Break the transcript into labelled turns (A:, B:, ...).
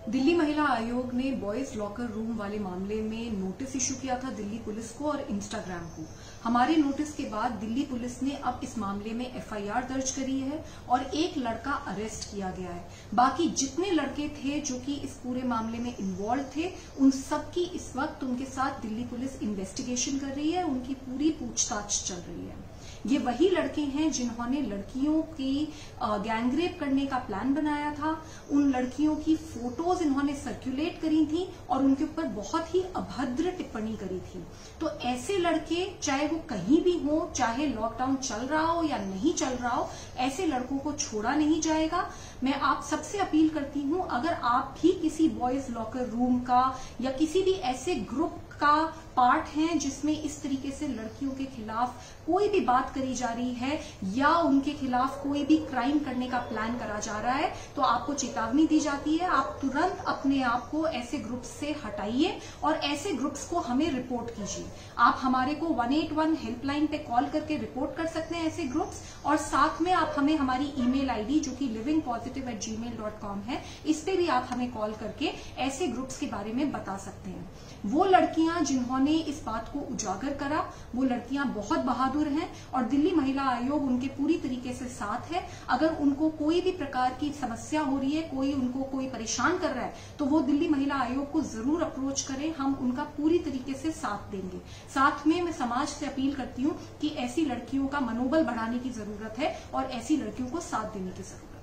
A: दिल्ली महिला आयोग ने बॉयज लॉकर रूम वाले मामले में नोटिस इशू किया था दिल्ली पुलिस को और इंस्टाग्राम को। हमारे नोटिस के बाद दिल्ली पुलिस ने अब इस मामले में एफआईआर दर्ज करी है और एक लड़का अरेस्ट किया गया है। बाकी जितने लड़के थे जो कि इस पूरे मामले में इन्वॉल्व थे, उन सब की इस वक्त उनके साथ दिल्ली पुलिस इन्वेस्टिगेशन कर रही है, उनकी पूरी पूछताछ चल रही है। ये वही लड़के हैं जिन्होंने लड़कियों की गैंगरेप करने का प्लान बनाया था। उन लड़कियों की फोटोज इन्होंने सर्कुलेट करी थी और उनके ऊपर बहुत ही अभद्र टिप्पणी करी थी। तो ऐसे लड़के, चाहे वो कहीं भी हो, चाहे लॉकडाउन चल रहा हो या नहीं चल रहा हो, ऐसे लड़कों को छोड़ा नहीं जाएगा। मैं आप सबसे अपील करती हूं, अगर आप भी किसी बॉयज लॉकर रूम का या किसी भी ऐसे ग्रुप का पार्ट है जिसमें इस तरीके से लड़कियों के खिलाफ कोई भी बात करी जा रही है या उनके खिलाफ कोई भी क्राइम करने का प्लान करा जा रहा है, तो आपको चेतावनी दी जाती है। आप तुरंत अपने आप को ऐसे ग्रुप्स से हटाइए और ऐसे ग्रुप्स को हमें रिपोर्ट कीजिए। आप हमारे को 181 हेल्पलाइन पे कॉल करके रिपोर्ट कर सकते हैं ऐसे ग्रुप्स, और साथ में आप हमें हमारी ईमेल आईडी जो कि livingpositive@gmail.com है, इस पे भी आप हमें कॉल करके ऐसे ग्रुप्स के बारे में बता सकते हैं। वो लड़कियां जिन्होंने इस बात को उजागर करा, वो लड़कियां बहुत बहादुर हैं और दिल्ली महिला आयोग उनके पूरी तरीके से साथ है। अगर उनको कोई भी प्रकार की समस्या हो रही है, उनको कोई परेशान कर रहा है, तो वो दिल्ली महिला आयोग को जरूर अप्रोच करें, हम उनका पूरी तरीके से साथ देंगे। साथ में मैं समाज से अपील करती हूँ कि ऐसी लड़कियों का मनोबल बढ़ाने की जरूरत है और ऐसी लड़कियों को साथ देने की जरूरत है।